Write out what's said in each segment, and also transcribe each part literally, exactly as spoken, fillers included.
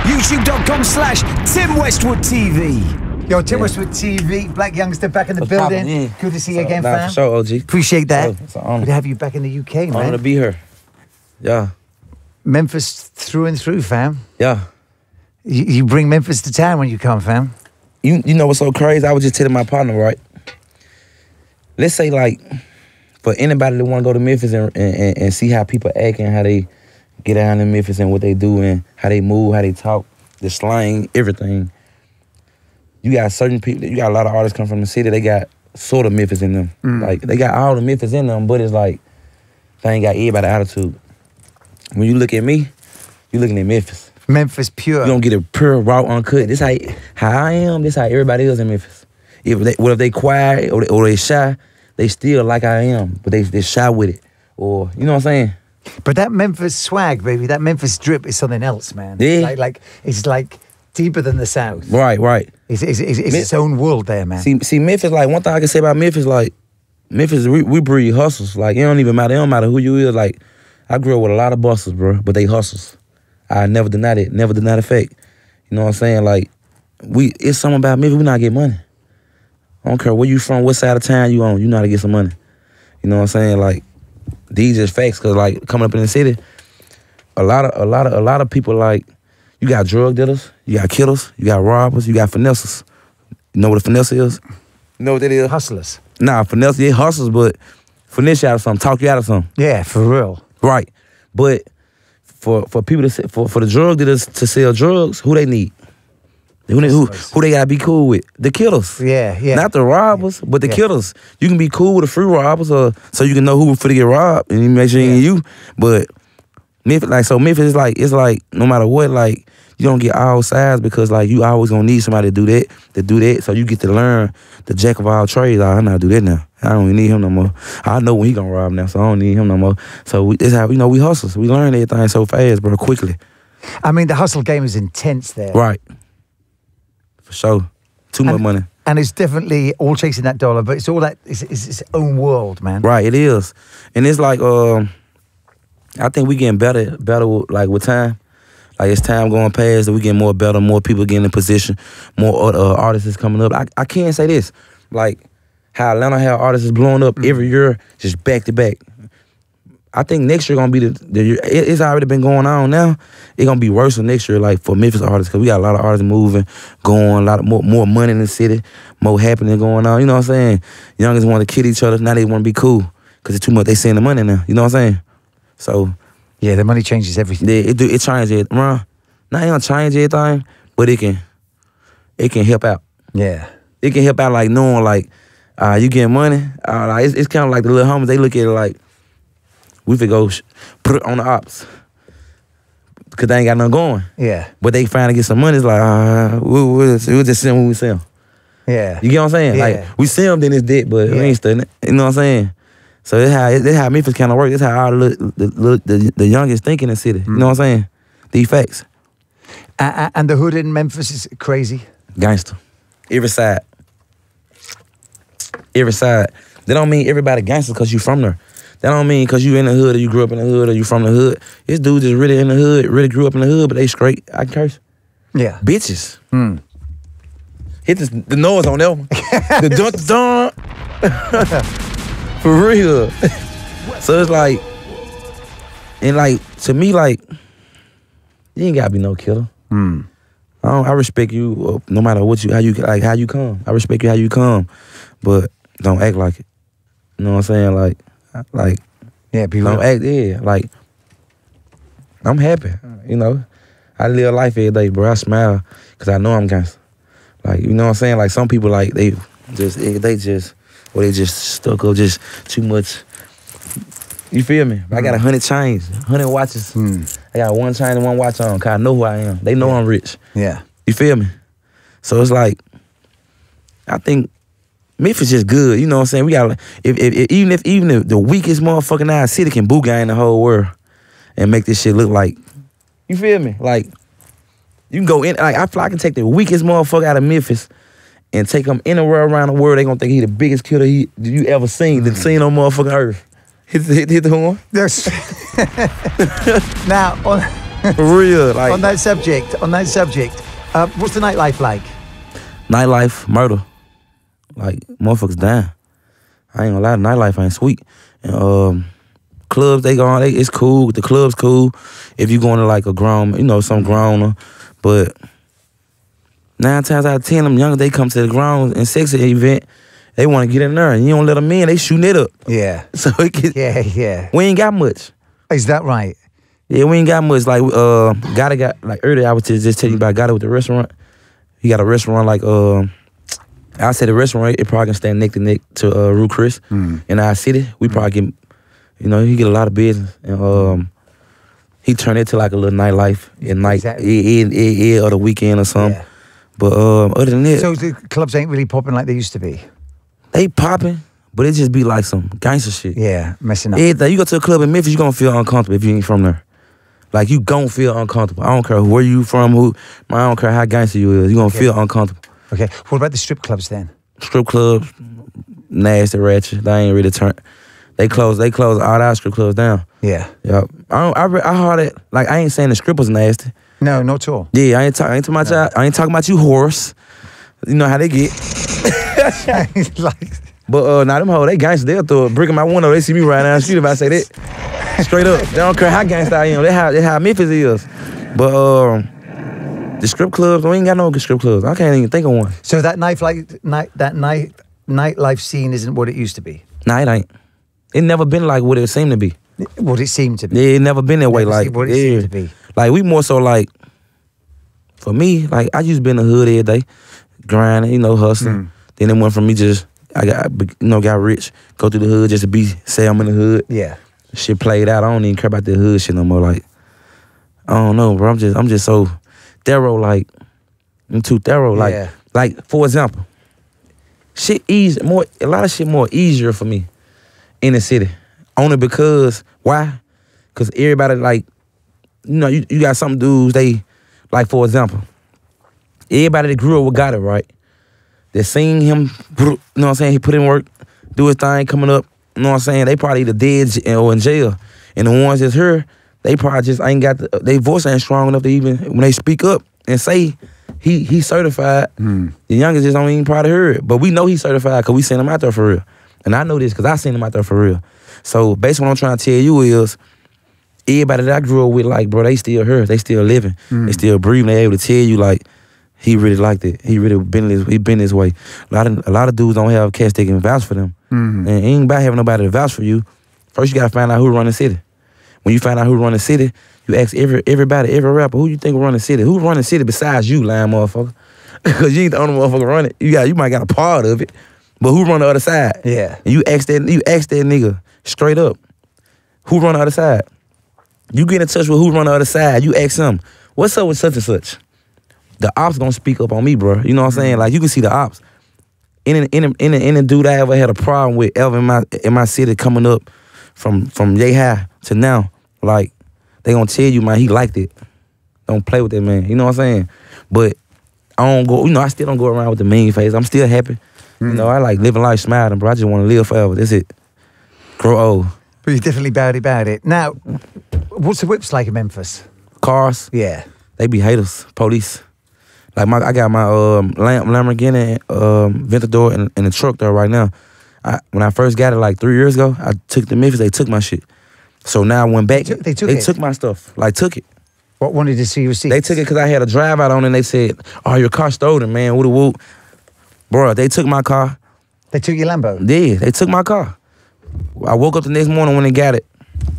YouTube.com slash Tim Westwood T V. Yo, Tim Yeah. Westwood T V, Blac Youngsta back in the What's building. poppin', yeah. Good to see you So, again, nah, fam. for sure, O G. Appreciate that. Oh, it's an honor. Good to have you back in the U K, man. Honor to be here. Yeah. Memphis through and through, fam. Yeah. You, you bring Memphis to town when you come, fam. You you know what's so crazy? I was just telling my partner, right? Let's say, like, for anybody that want to go to Memphis and, and, and see how people act and how they get down in Memphis and what they do and how they move, how they talk, the slang, everything. You got certain people, you got a lot of artists come from the city, they got sort of Memphis in them. Mm. Like, they got all the Memphis in them, but it's like, they ain't got everybody attitude. When you look at me, you looking at Memphis. Memphis pure. You don't get a pure, raw, uncut. This how, how I am, this how everybody is in Memphis. If they, what if they quiet or they, or they shy, they still like I am, but they, they shy with it. Or, you know what I'm saying? But that Memphis swag, baby, that Memphis drip is something else, man. Yeah. Like, like it's like deeper than the South. Right, right. It's, it's, it's, it's its own world there, man. See, see, Memphis, like, one thing I can say about Memphis, like, Memphis, we, we breed hustles. Like, it don't even matter. It don't matter who you is. Like, I grew up with a lot of busters, bro, but they hustles. I never denied it. Never denied the fact. You know what I'm saying? Like, we, it's something about Memphis, we know how to get money. I don't care where you from, what side of town you on, you know how to get some money. You know what I'm saying? Like, these just facts, cause like coming up in the city, a lot of a lot of a lot of people, like, you got drug dealers, you got killers, you got robbers, you got finessers. You know what a finesse is? You know what that is? Hustlers. Nah, finesse, yeah, hustlers, but finesse you out of something, talk you out of something. Yeah, for real. Right. But for for people to say, for for the drug dealers to sell drugs, who they need? Who they, who, who they gotta be cool with? The killers. Yeah, yeah. Not the robbers, but the Yeah. killers. You can be cool with the free robbers, or so you can know who for to get robbed, and you make sure it ain't you. But Memphis, like, so Memphis is like, it's like no matter what, like, you don't get all sides because like you always gonna need somebody to do that, to do that. So you get to learn the jack of all trades. Like, I know how to do that now. I don't even need him no more. I know when he gonna rob now, so I don't need him no more. So we, that's how, you know, we hustles. We learn everything so fast, bro, quickly. I mean, the hustle game is intense there. Right. For sure. Too much And- money. And it's definitely all chasing that dollar, but it's all that, it's, it's its own world, man. Right, it is. And it's like, um, I think we getting better, better with, like with time. Like as time going past, we getting more better, more people getting in position, more uh, artists is coming up. I, I can't say this, like how Atlanta, how artists is blowing up Mm. every year, just back to back. I think next year gonna be the, the year. It, it's already been going on now. It's gonna be worse than next year, like for Memphis artists, cause we got a lot of artists moving, going, a lot of more, more money in the city, more happening going on. You know what I'm saying? Youngest want to kill each other, now they want to be cool, cause it's too much. They seeing the money now. You know what I'm saying? So Yeah, the money changes everything. yeah, it do it changes it. Nah, not it don't change everything, but it can, it can help out. Yeah. It can help out like knowing like, uh, you getting money. Uh, like, it's, it's kind of like the little homies. They look at it like, we could go sh put it on the ops. Cause they ain't got nothing going. Yeah. But they finally get some money. It's like, uh, we'll, we'll, we'll just see them when we see them. Yeah. You get what I'm saying? Yeah. Like, we see them, then it's dead, but we Yeah. ain't studying it. You know what I'm saying? So that's how, that's how Memphis kind of work. That's how all the, the, the, the youngest think in the city. Mm. You know what I'm saying? These facts. Uh, and the hood in Memphis is crazy. Gangster. Every side. Every side. That don't mean everybody gangster because you from there. That don't mean because you in the hood or you grew up in the hood or you from the hood. This dude just really in the hood, really grew up in the hood, but they straight. I can curse. Yeah. Bitches. Mm. Hit this, the noise on that one. The dun dun. For real. So it's like, and like, to me, like, you ain't gotta be no killer. Mm. I, don't, I respect you uh, no matter what you, how you, like, how you come. I respect you how you come, but don't act like it. You know what I'm saying? Like, like, Yeah, be don't real. act, yeah, like, I'm happy, you know. I live life every day, bro. I smile because I know I'm gangster. Like, you know what I'm saying? Like, some people, like, they just, they just, or they just stuck up just too much. You feel me? I got a hundred chains, hundred watches. Mm. I got one chain and one watch on, cause I know who I am. They know Yeah. I'm rich. Yeah. You feel me? So it's like, I think Memphis just good. You know what I'm saying? We got, if, if, if even if even if the weakest motherfucker in our city can boogie the whole world and make this shit look like, you feel me? Like, you can go in, like, I feel I can take the weakest motherfucker out of Memphis and take him anywhere around the world. They gonna think he the biggest killer he, you ever seen, that seen on motherfucking earth. Hit, hit, hit the horn. Yes. Now, on, For real. Like on that subject, on that subject, uh, what's the nightlife like? Nightlife, murder. Like, motherfuckers dying. I ain't gonna lie, nightlife ain't sweet. And, um, clubs, they go on, they, it's cool. The club's cool if you going to like a grown, you know, some growner. But nine times out of ten, them youngers, they come to the grown and sexy event, they want to get in there. And you don't let them in, they shooting it up. Yeah. So it get, Yeah, yeah. we ain't got much. Is that right? Yeah, we ain't got much. Like, uh, Gotti got, like earlier I was just, just telling you about Gotti with the restaurant. He got a restaurant like, uh, I said the restaurant, it probably can stand neck to neck to uh, Rue Chris. Mm. In our city, we Mm. probably get, you know, he get a lot of business. And um, he turned it to like a little nightlife at night, Exactly. yeah, yeah, yeah, or the weekend or something. Yeah. But um, other than that, So the clubs ain't really popping like they used to be? they popping, but it just be like some gangster shit. Yeah, messing up. Everything. You go to a club in Memphis, you gonna feel uncomfortable if you ain't from there. Like, you gon' feel uncomfortable. I don't care where you from, who, man, I don't care how gangster you is, you gonna Okay. feel uncomfortable. Okay, what about the strip clubs then? Strip clubs, nasty, ratchet. They ain't really turn. They close. They close all our strip clubs down. Yeah. Yep. I don't, I re, I heard it. Like, I ain't saying the strippers nasty. No, not at all. Yeah, I ain't talking. I ain't talking about y'all. I ain't talking about you, horse. You know how they get. Like, But uh, now them hoes, they gangster. They'll throw a brick in my window. They see me riding down the street if I say that. Straight up. They don't care how gangster I am. They how they how Memphis is. But um, the strip clubs, we ain't got no good strip clubs. I can't even think of one. so that night, like night, that night, nightlife scene isn't what it used to be. Nah, it ain't. It never been like what it seemed to be. What it seemed to be. Yeah, it never been that way. Never Like, seen what it yeah. seemed to be. Like, we more so like, for me, like, I used to be in the hood every day, grinding, you know, hustling. Mm. Then it went from me just, I got, you know, got rich, go through the hood just to be, say I'm in the hood. Yeah. Shit played out. I don't even care about the hood shit no more. Like, I don't know, bro. I'm just, I'm just so thorough. Like, I'm too thorough. Like, Yeah. like for example, shit easy more. A lot of shit more easier for me in the city. Only because why? Because everybody like, you know, you, you got some dudes. They like, for example, everybody that grew up with Gotti, right? They seen him. You know what I'm saying? He put in work, do his thing, coming up. You know what I'm saying? They probably either dead j- or in jail. And the ones that's here, they probably just ain't got the, their voice ain't strong enough to even, when they speak up and say he he certified, Mm. the youngest just don't even probably hear it. But we know he's certified because we seen him out there for real. And I know this because I seen him out there for real. So basically what I'm trying to tell you is, everybody that I grew up with, like, bro, they still here. They still living. Mm. They still breathing. They able to tell you, like, he really liked it. He really been this, he been this way. A lot of a lot of dudes don't have cats that can vouch for them. Mm. And it ain't about having nobody to vouch for you. First, you gotta find out who run the city. When you find out who run the city, you ask every everybody, every rapper, who you think run the city? Who run the city besides you, lying motherfucker? Because you ain't the only motherfucker run it. You got, you might got a part of it, but who run the other side? Yeah. And you ask that, you ask that nigga straight up, who run the other side? You get in touch with who run the other side. You ask him, what's up with such and such? The ops gonna speak up on me, bro. You know what I'm saying? Like, you can see the ops. Any any any any dude I ever had a problem with ever in my in my city coming up from from yay high to now, like, they gonna tell you, man, he liked it. Don't play with that man. You know what I'm saying? But I don't go. You know, I still don't go around with the mean face. I'm still happy. Mm. You know, I like living life smiling, bro. I just want to live forever. That's it. Grow old. But you're definitely bad about it. Now, what's the whips like in Memphis? Cars, Yeah. they be haters. Police. Like, my, I got my um, Lam- Lamborghini um, Ventador in, in the truck there right now. I, when I first got it like three years ago, I took the Memphis. They took my shit. So now I went back. They took- they took They it? took my stuff. Like, took it. What wanted to see your receipts? They took it because I had a drive out on it and they said, oh, your car stolen, man. Woo woo. Bro, they took my car. They took your Lambo? Yeah, they took my car. I woke up the next morning when they got it.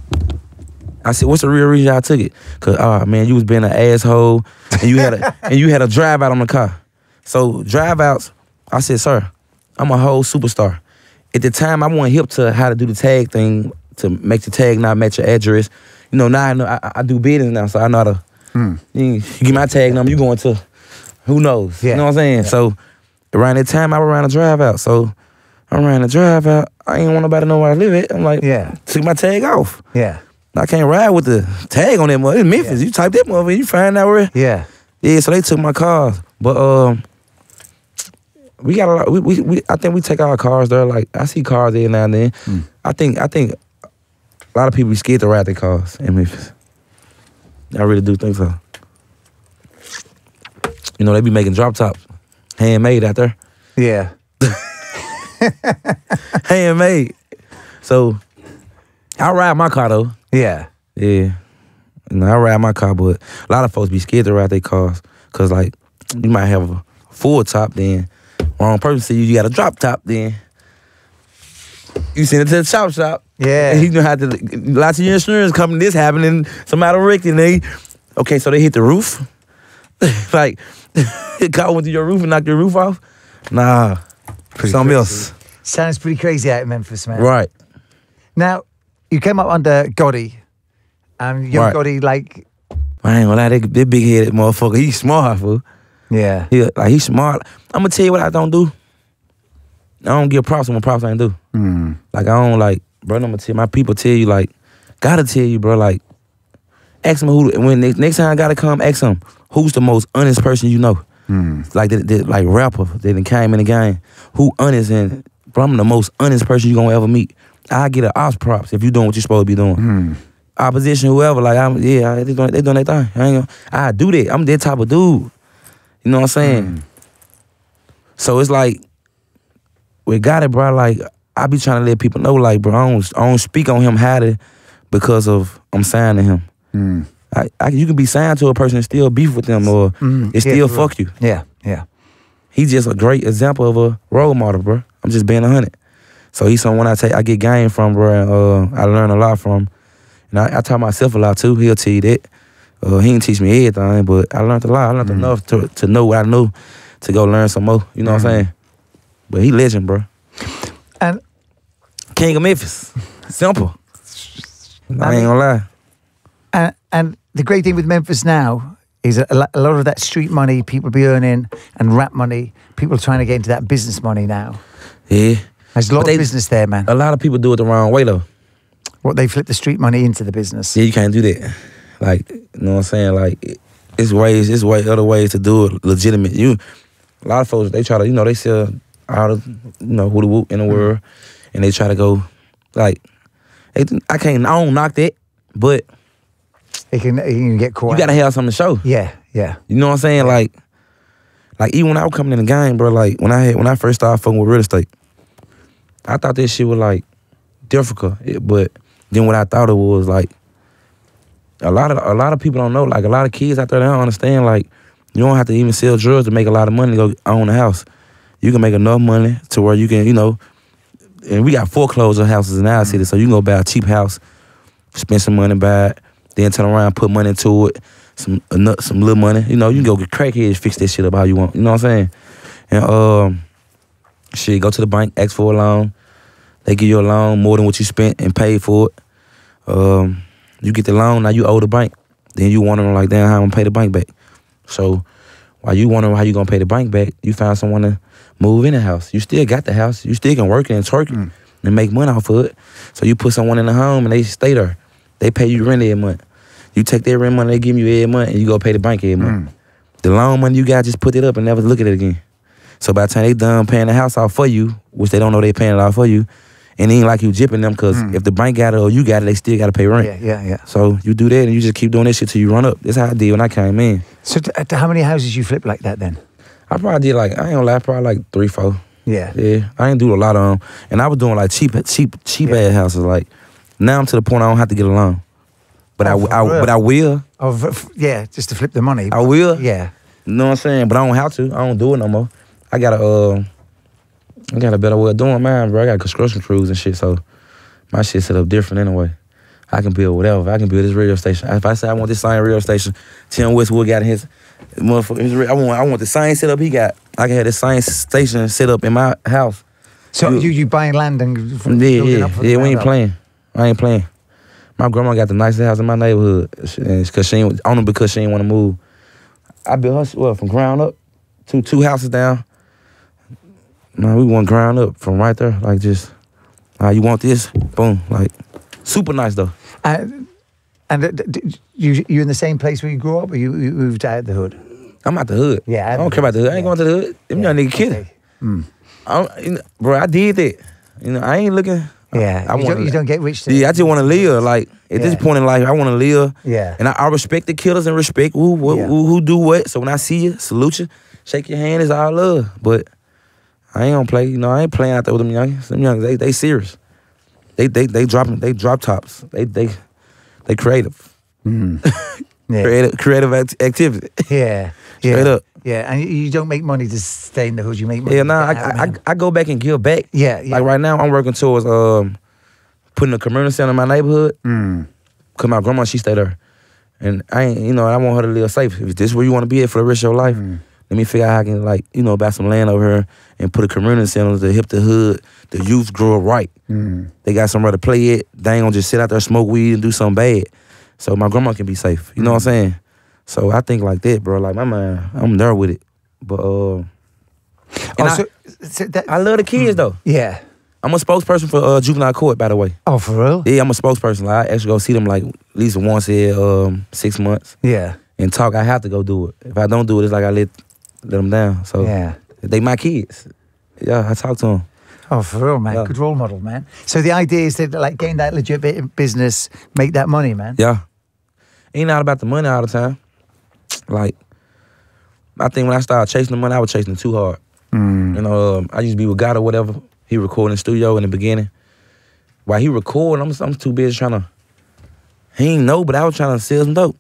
I said, what's the real reason I took it? Cause, oh man, you was being an asshole and you had a and you had a drive out on the car. So drive outs, I said, sir, I'm a whole superstar. At the time, I wasn't hip to how to do the tag thing to make the tag not match your address. You know, now I know I, I do business now, so I know how to. Mm. You, you get my tag number, you going to who knows? Yeah. You know what I'm saying? Yeah. So around that time, I was around the drive out. So I ran the drive out. I ain't want nobody to know where I live at. I'm like, Yeah. took my tag off. Yeah. I can't ride with the tag on that mother. It's Memphis. Yeah. You type that mother, you find out where. Yeah. Yeah, so they took my cars. But um, we got a lot. We, we, we I think we take our cars there. Like, I see cars there now and then. Mm. I think I think a lot of people be scared to ride their cars in Memphis. I really do think so. You know, they be making drop tops. Handmade out there. Yeah. Handmade. So, I ride my car, though. Yeah. Yeah. You know, I ride my car, but a lot of folks be scared to ride their cars. Because, like, you might have a full top, then wrong person see you, you got a drop top, then you send it to the chop shop. Yeah. And you know how to, lots of your insurance company, this happening, somebody wrecked and they, okay, so they hit the roof. Like, the car went to your roof and knocked your roof off. Nah, Pretty something crazy. else. Sounds pretty crazy out in Memphis, man. Right. Now, you came up under Gotti, and Yo Right. Gotti, like, I ain't gonna lie, that, that big-headed motherfucker, he's smart, fool. yeah. He, like, he's smart. I'm gonna tell you what I don't do. I don't give props when props I ain't do. Mm. Like, I don't, like, bro, I'm gonna tell my people tell you, like, gotta tell you, bro, like, ask them who, when next, next time I gotta come, ask them, who's the most honest person you know? Mm. Like, that, that, like, rapper that done came in the game. Who honest and, bro, I'm the most honest person you gonna ever meet. I get an ops props if you doing what you supposed to be doing. Mm. Opposition, whoever, like, I'm, yeah, they doing, they doing their thing. I ain't gonna, I do that. I'm that type of dude. You know what I'm saying? Mm. So it's like, we got it, bro. Like, I be trying to let people know, like, bro, I don't, I don't speak on him highly because of I'm signed to him. Mm. I, I, you can be signed to a person and still beef with them, or Mm. it Yeah, still for real. fuck you. Yeah, yeah. He's just a great example of a role model, bro. I'm just being a hundred. So he's someone I take, I get game from, bro. And, uh, I learn a lot from. And I, I taught myself a lot too. He'll tell you that. Uh, he didn't teach me everything, but I learned a lot. I learned Mm. enough to to know what I know, to go learn some more. You know what I'm saying? But he legend, bro. And King of Memphis. Simple. I, I ain't mean- gonna lie. and and the great thing with Memphis now is a, lo- a lot of that street money people be earning and rap money. People trying to get into that business money now. Yeah. There's a lot But they- of business there, man. A lot of people do it the wrong way, though. What they flip the street money into the business. Yeah, you can't do that. Like, you know what I'm saying? Like, it- it's ways, it's way, other ways to do it legitimate. You, a lot of folks, they try to, you know, they sell all the, you know, who the whoop in the world, and they try to go, like, they, I can't, I don't knock that, but It can, it can get caught. you gotta have something to show. Yeah, yeah. You know what I'm saying? Like, like even when I was coming in the game, bro, like when I had, when I first started fucking with real estate, I thought this shit was like difficult, It- but then what I thought it was like, a lot of a lot of people don't know. Like a lot of kids out there, they don't understand. Like you don't have to even sell drugs to make a lot of money to go own a house. You can make enough money to where you can, you know. And we got foreclosure houses in our city, so you can go buy a cheap house, spend some money, buy it, then turn around, put money into it, some enough, some little money. You know, you can go get crackheads, fix that shit up how you want. You know what I'm saying? And um, shit, go to the bank, ask for a loan. They give you a loan more than what you spent and paid for it. Um, you get the loan, now you owe the bank. Then you wondering like, damn, how I'm gonna pay the bank back? So while you wondering how you gonna pay the bank back, you find someone to move in the house. You still got the house. You still can work it and twerk it Mm. and make money off of it. So you put someone in the home and they stay there. They pay you rent every month. You take their rent money they give you every month and you go pay the bank every month. Mm. The loan money you got, just put it up and never look at it again. So by the time they done paying the house off for you, which they don't know they paying it off for you, and it ain't like you jipping them, because Mm. if the bank got it or you got it, they still got to pay rent. Yeah, yeah, yeah. So you do that and you just keep doing this shit till you run up. That's how I did when I came in. So t- t- how many houses you flip like that then? I probably did like, I ain't gonna lie, probably like three, four. Yeah. Yeah, I ain't do a lot of them. And I was doing like cheap, cheap, cheap Yeah. ass houses. Like now I'm to the point I don't have to get a loan. But Oh, I, for I real? but I will. Oh, v- f- yeah, just to flip the money. I will. Yeah. You know what I'm saying? But I don't have to. I don't do it no more. I got a, uh, I got a better way of doing mine, bro. I got construction crews and shit, so my shit set up different anyway. I can build whatever. I can build this radio station. If I say I want this same radio station, Tim Westwood got his, motherfucker. His, I want, I want the same setup he got. I can have the same station set up in my house. So You- you you buying land and Yeah, building yeah, up from the yeah. We ground ain't up? playing. I ain't playing. My grandma got the nicest house in my neighborhood, because she ain't, only because she ain't want to move. I built her, well, from ground up, two two houses down. Man, we went ground up from right there, like just, ah, you want this? Boom, like super nice though. Uh, and uh, d- d- you you in the same place where you grew up, or you, you moved out of the hood? I'm out the hood. Yeah, I don't care about the hood. I ain't yeah. going to the hood. Them young nigga kidding. Okay. Mm. I don't, you know, bro, I did that. You know, I ain't looking. Yeah, I, I you, wanna, don't, you don't get rich. To Yeah, I just want to live. Like At yeah. this point in life, I want to live. Yeah. And I, I respect the killers and respect who, who, Yeah. who who do what. So when I see you, salute you, shake your hand, it's all love. But I ain't gonna play. You know, I ain't playing out there with them youngins. Them youngins, they they serious. They they they dropping. They drop tops. They they they creative. Mm. Yeah. creative creative act- activity. Yeah. Straight yeah. up. Yeah, and you- you don't make money to stay in the hood. You make money. Yeah, to nah, I, get out, I, I man. I go back and give back. Yeah, yeah. Like right now, I'm working towards um putting a community center in my neighborhood. Mm. Cause my grandma, she stay there, and I ain't, you know, I want her to live safe. If this is where you want to be at for the rest of your life, Mm. let me figure out how I can, like, you know, buy some land over here and put a community center to help the hood, the youth grow up right. Mm. They got somewhere to play it. They ain't gonna just sit out there, smoke weed, and do something bad. So my grandma can be safe. You know what I'm saying? So I think like that, bro. Like my man, I'm there with it. But uh, and Oh, I, so, so that, I love the kids though. yeah. I'm a spokesperson for uh, juvenile court, by the way. Oh, for real? Yeah, I'm a spokesperson. Like, I actually go see them like at least once every um, six months Yeah. and talk. I have to go do it. If I don't do it, it's like I let let them down. So Yeah. they my kids. Yeah, I talk to them. Oh, for real, man. Yeah. Good role model, man. So the idea is to like gain that legit bit of business, make that money, man. Yeah, ain't not about the money all the time. Like, I think when I started chasing the money, I was chasing it too hard. Mm. You know, um, I used to be with God or whatever. He recording in the studio in the beginning. While he recording, I'm I'm too busy trying to. He ain't know, but I was trying to sell some dope.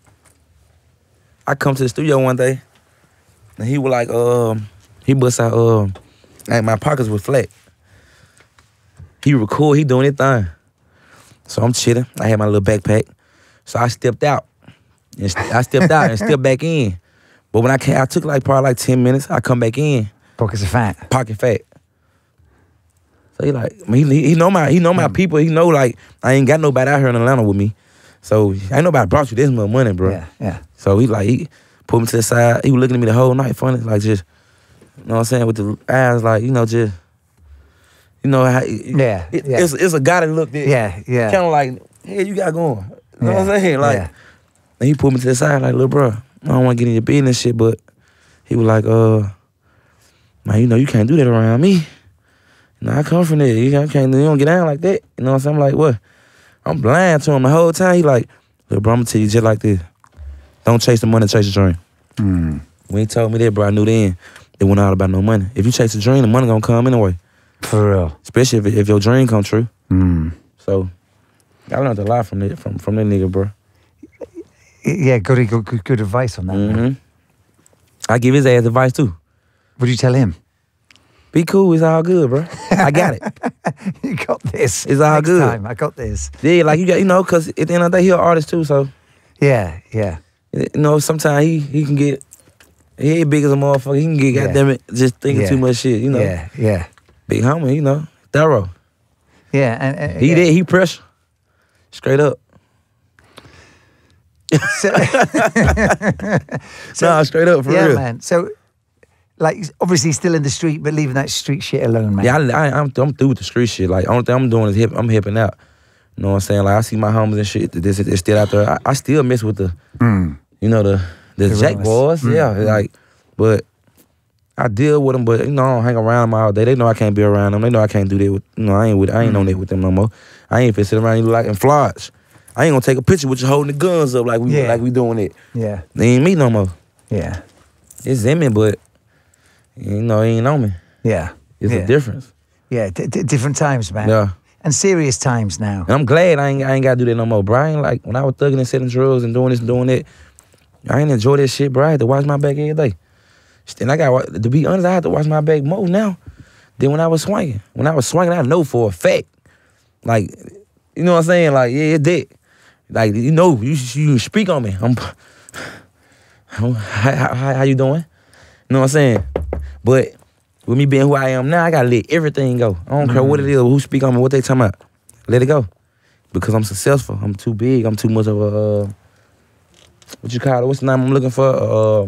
I come to the studio one day, and he was like, um, he bust out, um, like my pockets were flat. He record, he doing his thing. So I'm chilling. I had my little backpack. So I stepped out. And st- I stepped out and stepped back in. But when I came, I took like probably like ten minutes. I come back in, Pockets of fat. pocket fat. So he like, he, he know my he know my Mm. people. He know like I ain't got nobody out here in Atlanta with me. So ain't nobody brought you this much money, bro. Yeah, yeah. So he like he put me to the side. He was looking at me the whole night, funny, like just, you know what I'm saying, with the eyes like, you know, just, you know how. Yeah, it, yeah. It's it's a guy that looked at. Yeah, yeah. Kind of like, hey, you got going. You know Yeah, what I'm saying? Like, yeah. and he put me to the side like, little bro, I don't want to get in your business shit, but he was like, uh, man, you know, you can't do that around me. You know, I come from there. You can't, you don't get down like that. You know what I'm saying? I'm like, what? I'm blind to him the whole time. He like, little bro, I'm gonna tell you just like this. Don't chase the money, chase the dream. Mm. When he told me that, bro, I knew then it wasn't all about no money. If you chase the dream, the money gonna come anyway. For real. Especially if, if your dream come true. Mm. So, I learned a lot from that, from, from that nigga, bro. Yeah, good, good, good, good advice on that. man. Mm-hmm. I give his ass advice too. What do you tell him? Be cool, it's all good, bro. I got it. You got this. It's all Next good. time, I got this. Yeah, like you got, you know, because at the end of the day, he an artist too, so, Yeah, yeah. you know, sometimes he he can get, he ain't big as a motherfucker, he can get, Yeah. goddamn it, just thinking Yeah. too much shit, you know. Yeah, yeah. Big homie, you know, thorough. Yeah, and, and He yeah. did, he pressure. Straight up. So, nah, straight up, for yeah, real. man. So, like, obviously still in the street, but leaving that street shit alone, man. Yeah, I, I, I'm, I'm through with the street shit. Like, only thing I'm doing is hip, I'm hipping out. You know what I'm saying? Like, I see my homies and shit, this is still out there. I, I still mess with the, Mm. you know, the the, The Jack realness. boys. Mm, Yeah, mm. like, but I deal with them, but, you know, I don't hang around them all day. They know I can't be around them. They know I can't do that with, you know, I ain't with, I ain't on that with them no more. I ain't finna sit around you like in Florence. I ain't gonna take a picture with you holding the guns up like we Yeah. like we doing it. Yeah, They ain't me no more. yeah, It's in me, but, you know, he ain't on me. yeah. It's yeah. a difference. Yeah, d- d- different times, man. Yeah. And serious times now. And I'm glad I ain't, I ain't got to do that no more, bro. I ain't like, when I was thugging and selling drugs and doing this and doing that, I ain't enjoy that shit, bro. I had to watch my back every day. And I got, to be honest, I have to watch my back more now than when I was swinging. When I was swinging, I know for a fact. Like, you know what I'm saying? Like, yeah, it's that. Like, you know, you you speak on me. I'm, how, how, how you doing? You know what I'm saying? But with me being who I am now, I gotta let everything go. I don't care what it is, who speak on me, what they talking about. Let it go. Because I'm successful. I'm too big. I'm too much of a, uh, what you call it? What's the name I'm looking for? Uh,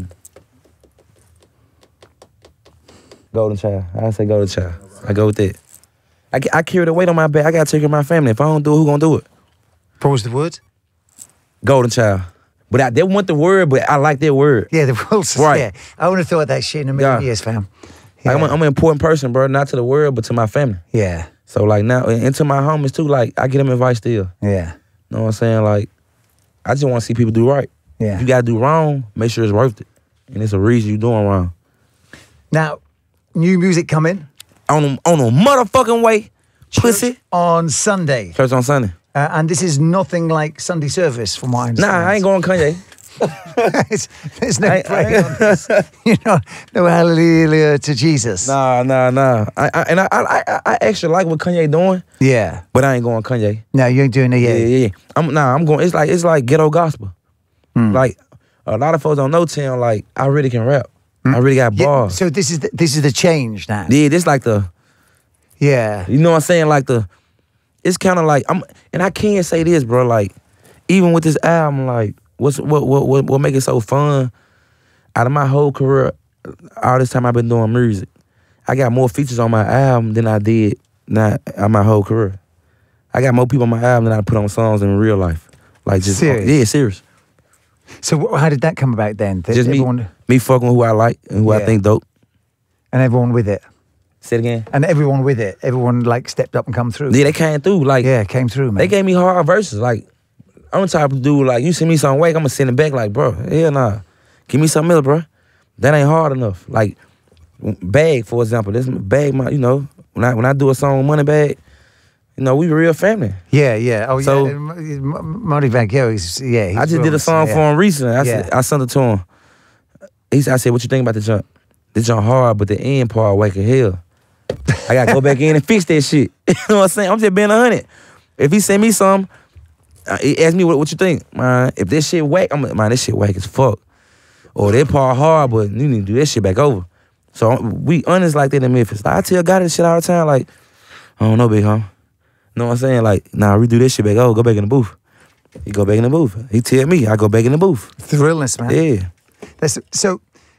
golden child. I say golden child. I go with that. I, I carry the weight on my back. I gotta take care of my family. If I don't do it, who gonna do it? What was the word? Golden child. But I, they want the word, but I like that word. Yeah, the world's Right. Yeah, I would have thought that shit in a million Yeah. years, fam. Like, Yeah. I'm, a, I'm an important person, bro. Not to the world, but to my family. yeah, So like now, and to my homies too. Like I get them advice still. yeah. You know what I'm saying? Like, I just want to see people do right. Yeah. If you got to do wrong, make sure it's worth it. And it's a reason you doing wrong. Now, new music coming. On a, on a motherfucking way. Pussy. On Sunday. Church on Sunday. Uh, and this is nothing like Sunday service, from what I understand. Nah, I ain't going Kanye. There's, there's no I- prayer I- on this. You know, no hallelujah to Jesus. Nah, nah, nah. I, I, and I, I, I- I actually like what Kanye doing, Yeah. but I ain't going Kanye. No, you ain't doing it Yeah, yet. yeah, yeah. I'm nah. I'm going. It's like it's like ghetto gospel. Hmm. Like a lot of folks don't know Tim. Like I really can rap. I really got Yeah, bars. so this is the, this is the change now. Yeah, this like the. Yeah. You know what I'm saying? Like the. It's kind of like I'm, and I can't say this, bro. Like even with this album, like what's what what what what make it so fun? Out of my whole career, all this time I've been doing music, I got more features on my album than I did not on my whole career. I got more people on my album than I put on songs in real life. Like just Serious? yeah, serious. So wh- how did that come about then? That Just me, everyone, me fucking with who I like and who Yeah. I think dope. and everyone with it. Say it again. And everyone with it. Everyone like stepped up and come through. Yeah, they came through. Like Yeah, came through, man. they gave me hard verses. Like I'm the type of dude. Like you send me something whack, I'm gonna send it back. Like bro, hell nah, give me something else, bro. That ain't hard enough. Like Bag, for example. This Bag, my you know when I when I do a song with Money Bag, you know we real family. Yeah, yeah. Oh, So- yeah. M- M- Marty Van Gogh, he's, yeah. He's I just did a flawless, song yeah. for him recently. I said Yeah. I sent it to him. He said, I said, what you think about the jump? The jump hard, but the end part whack as hell. I gotta go back in and fix that shit. You know what I'm saying? I'm just being a hundred. If he send me some, uh, he ask me what, what you think, man. If this shit whack, I'm like, man, this shit whack as fuck. Or that part hard, but you need to do that shit back over. So we honest like that in Memphis. Like, I tell God this shit all the time. Like, I don't know, big homie. You know what I'm saying? Like, nah, redo this shit back over. Go back in the booth. He go back in the booth. He tell me, I go back in the booth. Thrillness, man. Yeah. That's, so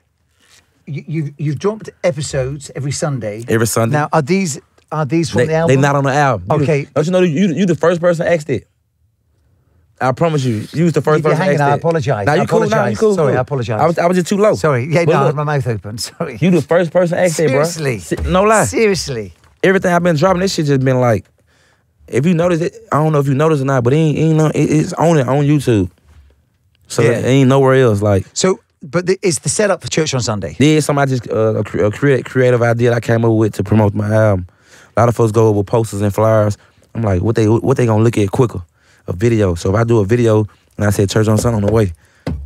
you, you've, you've dropped episodes every Sunday. Every Sunday. Now, are these are these from They, the album? they not on the album. You Okay. the- don't you know you you the first person asked it? I promise you, you was the first If you're person hanging, asked I it. apologise. Nah, I you cool, nah, you apologise. cool, Sorry, cool. I apologise. I was, I was just too low. Sorry. Yeah, But no, I look, had my mouth open. Sorry. you the first person asked it, bro. Seriously. Se- No lie. Seriously. Everything I've been dropping, this shit just been like, if you notice it, I don't know if you noticed or not, but it ain't, it ain't no, it, it's on it on YouTube. So Yeah. it ain't nowhere else. Like, So, but the, it's the setup for church on Sunday. yeah, somebody just uh, a, cre- a create, creative idea I came up with to promote my album. A lot of folks go with posters and flyers. I'm like, what they what they gonna look at quicker? A video. So if I do a video and I say church on Sunday on the way,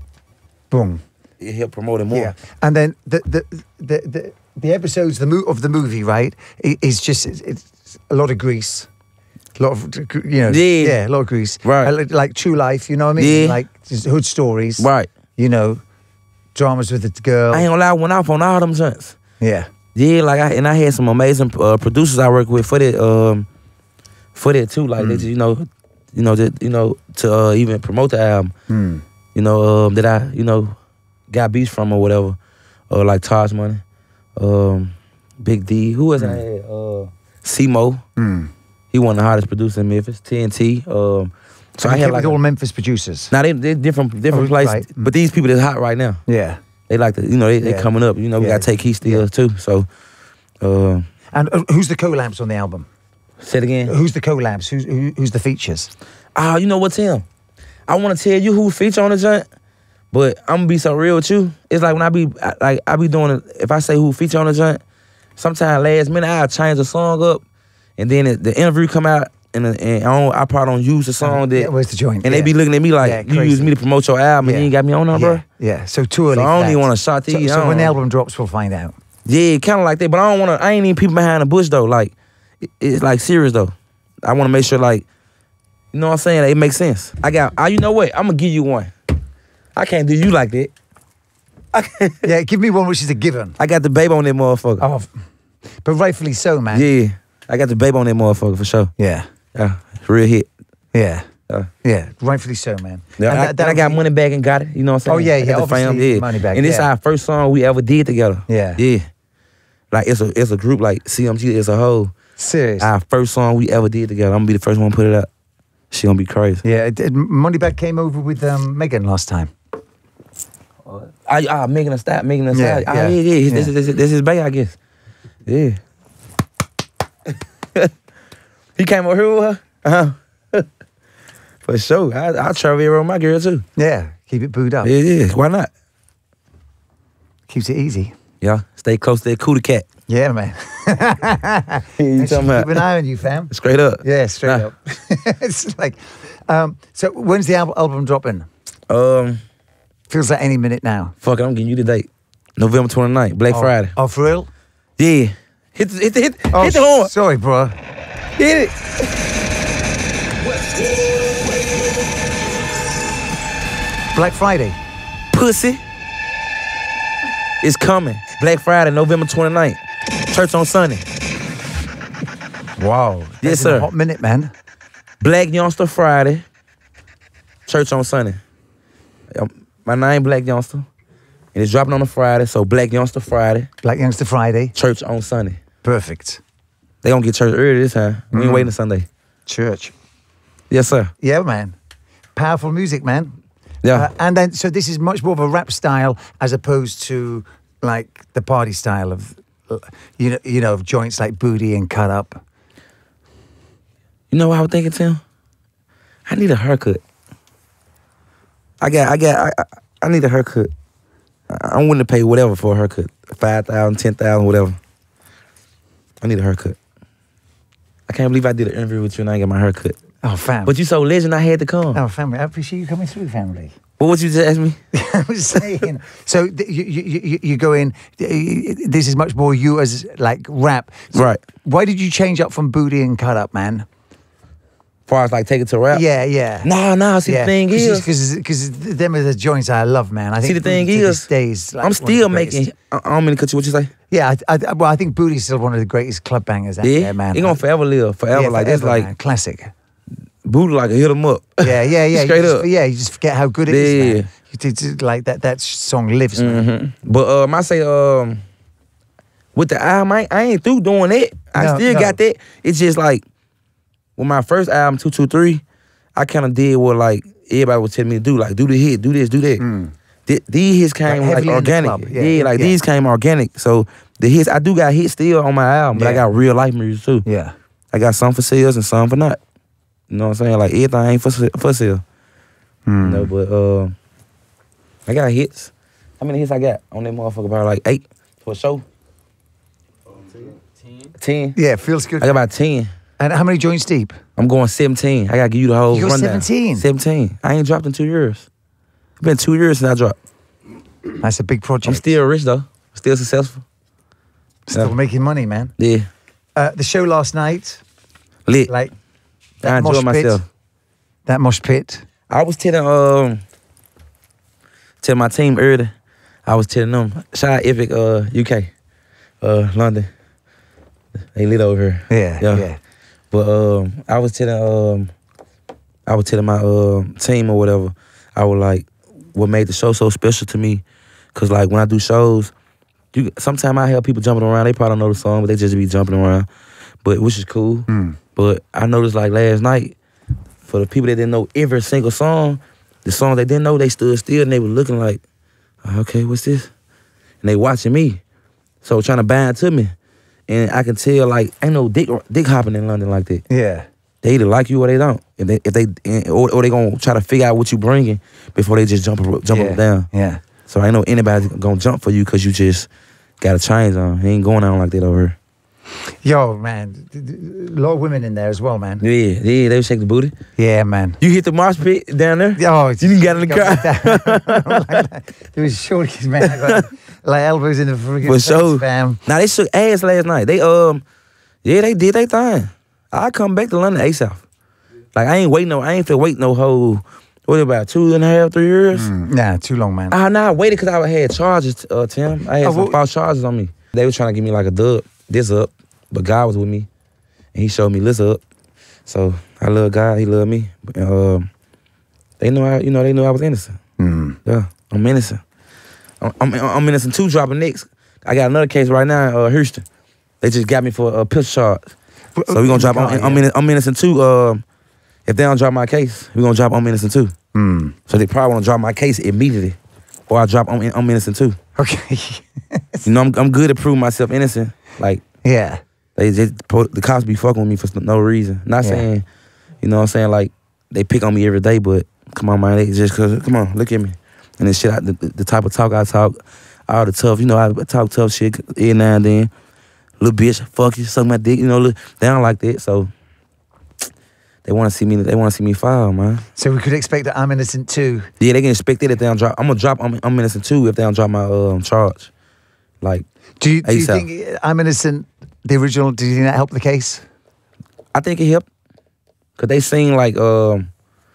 Boom. it help promote it more. Yeah. And then the the the the, the episodes the mo- of the movie, right? i- Is just it's, it's a lot of grease. A lot of, you know, Yeah. yeah, a lot of grease. Right. Uh, Like, like true life, you know what I mean? Yeah. Like just hood stories. Right. You know, dramas with the girl. I ain't gonna lie, I went off on all them joints. Yeah. Yeah, like I and I had some amazing uh, producers I work with for that um for that too. Like they just, you know, you know, that you know, to uh, even promote the album. Mm. You know, um, that I, you know, got beats from or whatever. Or like Taj Money, um, Big D. Who else I had? Uh C-Mo. Mm. He one of the hottest producers in Memphis. T N T. Um so So I had kept like with all a, Memphis producers. now they they different different Oh, places. right. But these people that's hot right now. Yeah. They like to, you know, they, they Yeah. coming up. You know, we Yeah. got Take Heat still too. So uh And uh, who's the collabs on the album? say it again. Who's the collabs? Who's who, who's the features? Oh, you know what, Tim? I want to tell you who feature on the joint, but I'm gonna be so real with you. It's like when I be I, like I be doing it. If I say who feature on the joint, sometimes last minute I change the song up, and then it, the interview come out, and, and I don't, I probably don't use the song that. Yeah, where's the joint? And Yeah. they be looking at me like, Yeah, you crazy. use me to promote your album, and Yeah. you ain't got me on there, bro. Yeah, yeah. So too early. So I for don't that. even want to shot So, these. so I when the don't- album drops, we'll find out. Yeah, kind of like that, but I don't want to. I ain't even people behind the bush though. Like, it, it's like serious though. I want to make sure, like, you know what I'm saying? That it makes sense. I got. I, you know what? I'm gonna give you one. I can't do you like that. I, can't, Yeah, give me one which is a given. I got the babe on that motherfucker. Oh, but rightfully so, man. Yeah, I got the babe on that motherfucker for sure. Yeah, Yeah, real hit. yeah, Uh, yeah. Rightfully so, man. yeah, And I, that- that and I got would be- money back and got it. You know what I'm saying? Oh, yeah, I yeah, got the fam, obviously, yeah. Money Back, And this yeah. our first song we ever did together. Yeah. yeah. Like it's a it's a group like C M G as a whole. Serious. Our first song we ever did together. I'm gonna be the first one to put it up. She gonna be crazy. Yeah, it, it, Moneybag came over with um, Megan last time. Ah, ah, Megan Thee Stallion, Megan Thee Yeah, Stallion. Ah, yeah, yeah, yeah. This yeah. is this is this is bae, I guess. Yeah. He came over here with her. Uh-huh. For sure. I, I'll travel everywhere with my girl, too. Yeah, keep it booed up. Yeah, yeah. Why not? Keeps it easy. Yeah, stay close to that cootie cat. Yeah, man. You talking about? Keep an eye on you, fam. Straight up. Yeah, straight Nah. up. It's like, um, so when's the al- album dropping? Um, Feels like any minute now. fuck it, I'm getting you the date. November twenty-ninth, Black Oh, Friday. Oh, for real? Yeah. Hit the, hit the, hit, Oh, hit the horn. sorry, bro. Hit it. Black Friday. Pussy. It's coming. Black Friday, November twenty-ninth. Church on Sunday. Wow. Yes, That's in sir. a hot minute, man. Blac Youngsta Friday. Church on Sunday. Um, My name Blac Youngsta. And it's dropping on a Friday, so Blac Youngsta Friday. Black Youngsta Friday. Church on Sunday. Perfect. They gonna get church early this time. We ain't Mm. waiting Sunday. Church. Yes, sir. Yeah, man. Powerful music, man. Yeah. Uh, and then, so this is much more of a rap style as opposed to like the party style of, uh, you know, you know, of joints like Booty and Cut Up. You know what I was thinking, Tim? I need a haircut. I got, I got, I, I, I need a haircut. I- I'm willing to pay whatever for a haircut. five thousand, ten thousand, whatever. I need a haircut. I can't believe I did an interview with you and I ain't got my haircut. Oh, fam. But you so legend, I had to come. Oh, family. I appreciate you coming through, family. What would you just ask me? I was saying. So th- you, you, you, you go in. This is much more you as like rap. So Right. Why did you change up from Booty and Cut Up, man? As far as like take it to rap? Yeah, yeah. Nah, nah, see the thing is. because them are the joints I love, man. I think See, the thing Booty to is, this day is, like, I'm one of still the greatest. making, I, I don't mean to cut you, what you say? Yeah, I, I, well, I think Booty's still one of the greatest club bangers out Yeah, there, man. he gonna forever live, forever. Yeah, like, it's forever, like, man. Classic. Booty like a hit him up. Yeah, yeah, yeah. Straight you just, up. Yeah, you just forget how good it is, Yeah. man. You did, did- like that. That song lives, man. Mm-hmm. But um, I say um, with the album, I ain't, I ain't through doing it. I No, still no. got that. It's just like with my first album, two two three, I kind of did what like everybody was telling me to do, like do the hit, do this, do that. Mm. Th- these hits came Like like, heavily in the organic. club. Yeah, Yeah, like yeah. these came organic. So the hits, I do got hits still on my album, but I Yeah. got real life music too. Yeah. I got some for sales and some for not. You know what I'm saying? Like everything ain't for se- for sale. Mm. You know, but uh, I got hits. How many hits I got on that motherfucker? About like eight for a show. Ten. Yeah, it feels good. I got about ten. And how many joints deep? I'm going seventeen. I gotta give you the whole You go rundown. seventeen? Seventeen. I ain't dropped in two years. It's been two years since I dropped. That's a big project. I'm still rich though. Still successful. Still Yeah. making money, man. Yeah. Uh, the show last night, Lit. like I that mosh enjoyed pit, myself. that mosh pit. I was telling um telling my team earlier. I was telling them, shout out Epic uh U K. Uh London. They lit over here. Yeah, Yeah. yeah. But um I was telling um I was telling my um team or whatever, I was like, what made the show so special to me. Cause like when I do shows, you sometimes I have people jumping around, they probably don't know the song, but they just be jumping around. But which is cool. Mm. But I noticed like last night, for the people that didn't know every single song, the song they didn't know, they stood still and they were looking like, okay, what's this? And they watching me. So trying to bind to me. And I can tell like ain't no dick dick hopping in London like that. Yeah. They either like you or they don't. If they if they or, or they gonna try to figure out what you bringing before they just jump jump yeah. up down. Yeah. So I ain't know anybody gonna jump for you because you just got a chains on. He ain't going on like that over here. Yo, man, a lot of women in there as well, man. Yeah, yeah, they shake the booty. Yeah, man. You hit the mosh pit down there? Oh, You didn't get in the car. Like there was shorties, man. I got like elbows in the freaking For face, sure. fam. Now they shook ass last night. They um, yeah, they did their thing. I come back to London ASAP. Like I ain't waiting no, I ain't feel wait no whole. What about two and a half, three years? Mm, nah, too long, man. Ah, nah, I waited because I had charges, uh, Tim. I had Oh, some well- false charges on me. They was trying to give me like a dub, this up, but God was with me, and He showed me this up. So I love God, He loved me. But, um, they know, I, you know, they knew I was innocent. Mm. Yeah, I'm innocent. I'm, I'm, I'm innocent too. Dropping next. I got another case right now in uh, Houston. They just got me for a pistol charge. So we gonna drop. I'm, I'm, in, I'm innocent too. Um, if they don't drop my case, we gonna drop. I'm innocent too. Mm. So they probably wanna drop my case immediately, or I drop. I'm, I'm innocent too. Okay. You know, I'm, I'm good at proving myself innocent. Like Yeah. they just the cops be fucking with me for no reason. Not Yeah. saying, you know, what I'm saying like they pick on me every day, but come on, man, they just cause come on, look at me. And this shit, I, the, the type of talk I talk, all the tough, you know, I talk tough shit every now and then. Little bitch, fuck you, suck my dick, you know, look, they don't like that, so they want to see me. They want to see me fall, man. So we could expect that I'm Innocent too. Yeah, they can expect it if they don't drop. I'm gonna drop. I'm, I'm Innocent too if they don't drop my um, charge. Like, do you, do you A S A P. think I'm Innocent, the original? Do you think that helped the case? I think it helped, cause they seen like, um,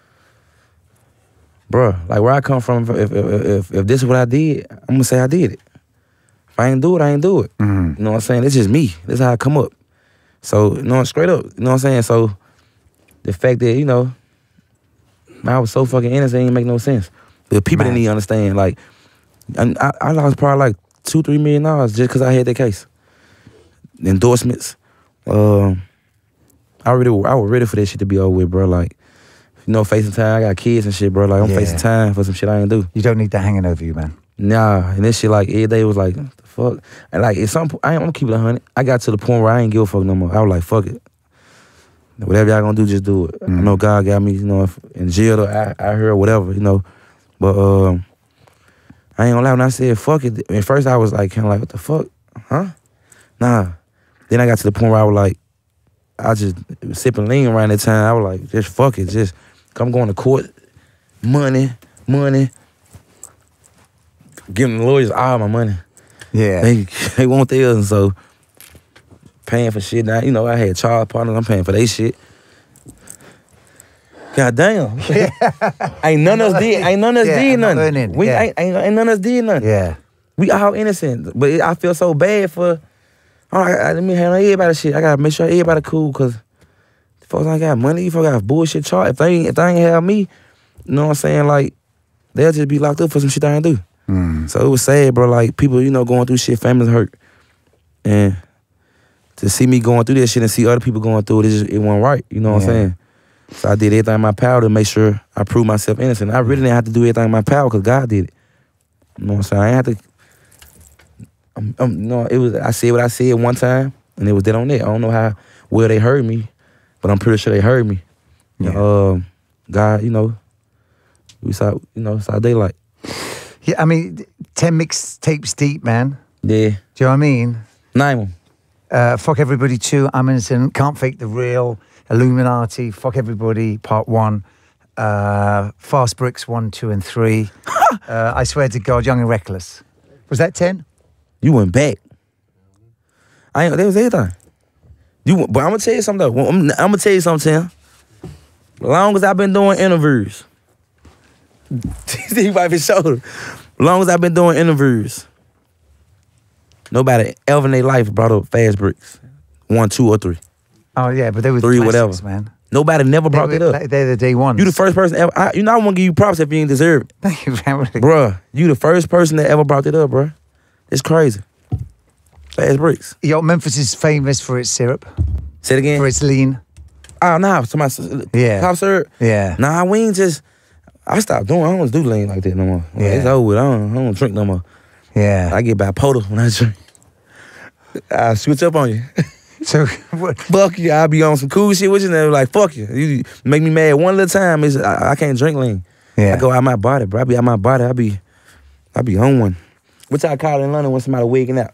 bruh, like where I come from. If if, if if this is what I did, I'm gonna say I did it. If I ain't do it, I ain't do it. Mm-hmm. You know what I'm saying? It's just me. This is how I come up. So, you know, straight up. You know what I'm saying? So, the fact that, you know, man, I was so fucking innocent, it didn't make no sense. The people Man. didn't even understand. Like, and I, I lost probably like two, three million dollars just because I had that case. Endorsements. Um, I really, I was ready for that shit to be over with, bro. Like, you know, facing time. I got kids and shit, bro. Like, I'm Yeah. facing time for some shit I ain't do. You don't need that hanging over you, man. Nah, and this shit like every day was like, what the fuck? And like at some point, I ain't, I'm gonna keep it a hundred. I got to the point where I ain't give a fuck no more. I was like, fuck it. Whatever y'all gonna do, just do it. Mm. I know God got me, you know, if in jail or I, I heard whatever, you know. But um, I ain't gonna lie, when I said fuck it, at first I was like, kind of like, what the fuck? Huh? Nah. Then I got to the point where I was like, I just was sipping lean around that time. I was like, just fuck it. Just come going to court. Money, money. Giving the lawyers all my money. Yeah. They they want theirs, and so paying for shit now. You know, I had child partners. I'm paying for they shit. God damn. ain't none of us did. Ain't none of us Yeah, did I'm not nothing. earning, We yeah. ain't, ain't ain't none of us did nothing. Yeah. We all innocent, but it, I feel so bad for. Oh, I, I, let me handle everybody shit. I gotta make sure everybody cool, cause folks ain't got money. Folks got bullshit charge. If they ain't, if they ain't have me, you know what I'm saying? Like they'll just be locked up for some shit I ain't do. Mm. So it was sad, bro. Like people, you know, going through shit, families hurt, and to see me going through that shit and see other people going through it, it, just, it wasn't right. You know what Yeah. I'm saying? So I did everything in my power to make sure I proved myself innocent. I really didn't have to do everything in my power because God did it. You know what I'm saying? I ain't have to. Um, um, no, it was. I said what I said one time, and it was dead on that. I don't know how well they heard me, but I'm pretty sure they heard me. Yeah. Um, God, you know, we saw, you know, saw daylight. Yeah, I mean, ten mixtapes deep, man. Yeah, Do you know what I mean? nine of them. Uh, fuck Everybody two, I'm Innocent, Can't Fake the Real, Illuminati, Fuck Everybody, Part one, uh, Fast Bricks one, two, and three. uh, I Swear to God, Young and Reckless. Was that ten? You went back. I ain't. That was everything. You, but I'm gonna tell you something though. I'm, I'm gonna tell you something, Tim. As long as I've been doing interviews, he might be shoulder. As long as I've been doing interviews, nobody ever in their life brought up Fast Bricks, one, two, or three. Oh yeah, but they were Three, the whatever. classics, man. Nobody never They brought were, it up. like, they're the day ones. You the first person ever. I, you know I want to give you props if you ain't deserve it, Thank you very much. bruh. You the first person that ever brought it up, bruh. It's crazy. Fast Bricks. Yo, Memphis is famous for its syrup, Say it again. for its lean. Oh, nah, somebody, Yeah. Top syrup. Yeah. Nah, we ain't just. I stopped doing. I don't do lean like that no more. Like, Yeah. It's over with. I don't, I don't drink no more. Yeah. I get bipolar when I drink. I switch up on you. So, what? Fuck you. I be on some cool shit with you, and they're like, fuck you. You make me mad one little time. It's, I, I can't drink lean. Yeah. I go out my body, bro. I be out my body. I be, I be on one. What y'all call it in London when somebody waking up?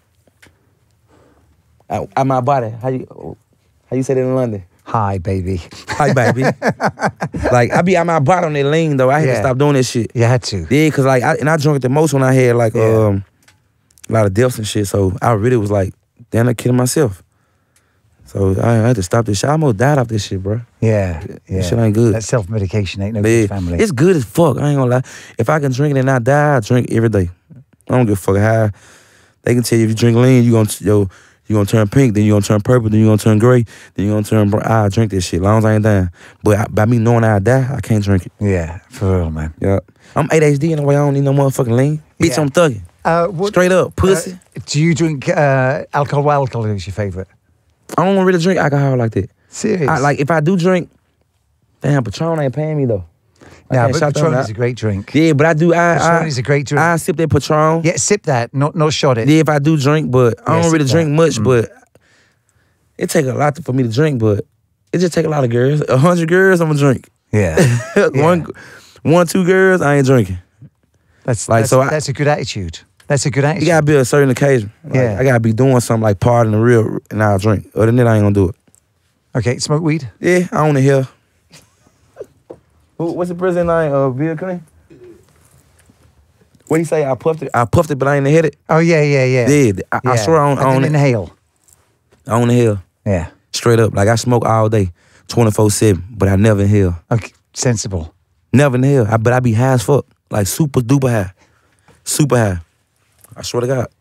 Out, out my body. How you, how you say that in London? Hi, baby. Hi, baby. Like, I be out my body on that lean, though. I had Yeah. to stop doing that shit. You had to. Yeah, cause like, I, and I drank the most when I had like Yeah. um a lot of deaths and shit. So I really was like, damn, I killing myself. So I, I had to stop this shit. I almost died off this shit, bro. Yeah. Yeah. Shit ain't good. That self-medication ain't no Yeah, good family. it's good as fuck. I ain't gonna lie. If I can drink it and not die, I drink every day. I don't give a fuck how. They can tell you if you drink lean, you gonna yo, you gonna turn pink, then you gonna turn purple, then you gonna turn gray, then you gonna turn brown. I drink this shit, as long as I ain't dying. But I, by me knowing I die, I can't drink it. Yeah, for real, man. Yeah, I'm A D H D in the way. I don't need no motherfucking lean. Bitch, Yeah. I'm thugging. Uh, what, Straight up, pussy. uh, do you drink uh, alcohol? What alcohol is your favourite? I don't really drink alcohol like that. Serious? I, like if I do drink, damn, Patron ain't paying me though. I No, can't but shot them Patron out. is a great drink. Yeah, but I do. I Patron I, is a great drink. I sip that Patron. Yeah, sip that, not not shot it. Yeah, if I do drink, but I Yeah, don't really sip drink that. much. Mm. But it take a lot for me to drink. But it just take a lot of girls. A hundred girls, I'm gonna drink. Yeah. one, one, two girls, I ain't drinking. That's Like, that's, so I- that's a good attitude. That's a good attitude. You gotta be a certain occasion. Like, Yeah. I gotta be doing something like partying the real, and I'll drink. Other than that, I ain't gonna do it. Okay, smoke weed. Yeah, I own the hill. Who- What's the president name? Uh, Bill Clinton. What he say? I puffed it. I puffed it, but I ain't hit it. Oh yeah, yeah, yeah. Yeah, I, I Yeah. swear I own, I I own didn't it. inhale. I own the hill. Yeah. Straight up. Like I smoke all day, twenty-four seven, but I never inhale. Okay, sensible. Never inhale. I, but I be high as fuck. Like super duper high. Super high. I swear to God.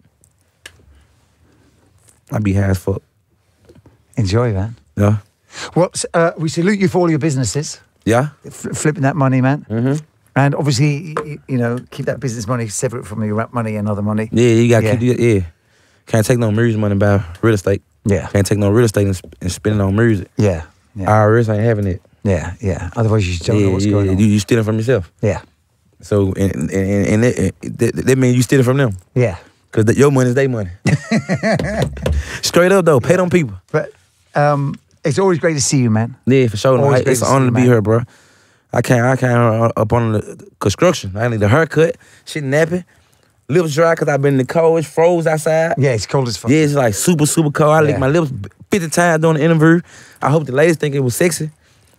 I be high as fuck. Enjoy, man. Yeah. Well, s- uh, we salute you for all your businesses, Yeah? f- flipping that money, man. Mm-hmm. And obviously, y- you know, keep that business money separate from your rap money and other money. Yeah, you gotta Yeah. keep it. Yeah. Can't take no music money by real estate. Yeah, Can't take no real estate and, sp- and spend it on music. yeah, yeah, I R S ain't having it. yeah, yeah. Otherwise, you just don't yeah, know what's yeah, going on. You, you stealing from yourself. Yeah, So, and, and, and, and that, that, that means you stealing from them. yeah. Because your money is their money. Straight up, though. Pay them people. But um, it's always great to see you, man. Yeah, for sure. No, Always I, great it's to an see honor you, to be man. here, bro. I can't, I can't uh, up on the construction. I need a haircut. Shit nappy. Lips dry because I've been in the cold. It's froze outside. Yeah, it's cold as fuck. Yeah, it's like super, super cold. I Yeah. licked my lips fifty times during the interview. I hope the ladies think it was sexy.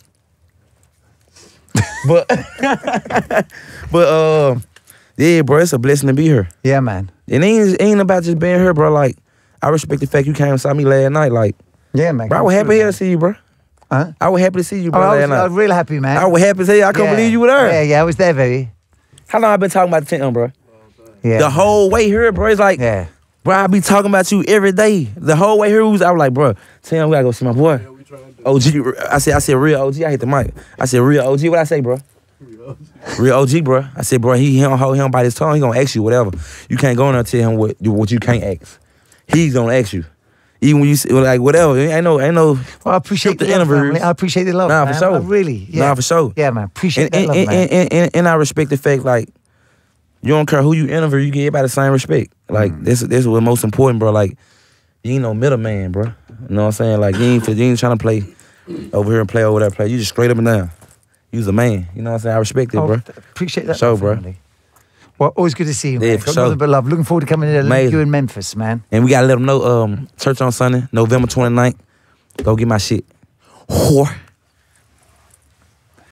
but, but, uh, yeah, bro, it's a blessing to be here. Yeah, man. It ain't, it ain't about just being here, bro. Like, I respect the fact you came and saw me last night. Like, Yeah, man. bro, I was happy here to see you, bro. Huh? I was happy to see you, Oh, bro, I was, last night. I was real happy, man. I was happy to see you. I couldn't Yeah. believe you were there. Yeah, yeah, I was there, baby. How long I been talking about the tent, bro? Yeah. The whole way here, bro. It's like, Yeah. bro, I be talking about you every day. The whole way here, was, I was like, bro, Tim, we gotta go see my boy. O G, I said, I said, real O G. I hit the mic. I said, real O G. What I say, bro? Real O G, bro. I said, bro, he, he don't hold him by his tongue. He gonna ask you whatever. You can't go in there and tell him what what you can't ask. He's gonna ask you. Even when you say, like, whatever. Ain't no, ain't no. Well, I appreciate the the love, interviews. family. I appreciate the love, Nah, man. for sure. I really, yeah. Nah, for sure. Yeah, man. Appreciate And, that and, love, and, man. and, and, and I respect the fact, like, you don't care who you interview, you give everybody the same respect. Like, Mm. this, this is what's most important, bro. Like, you ain't no middleman, bro. You know what I'm saying? Like, you ain't, you ain't trying to play over here and play over there, play. You just straight up and down. You's a man. You know what I'm saying? I respect it, Oh, bro. th- appreciate that, Sure, love, bro. family. Well, always good to see you, Yeah, man. for Got sure. nothing but love. Looking forward to coming to Amazing. you in Memphis, man. And we gotta let them know, um, church on Sunday, November twenty-ninth. Go get my shit. Whore.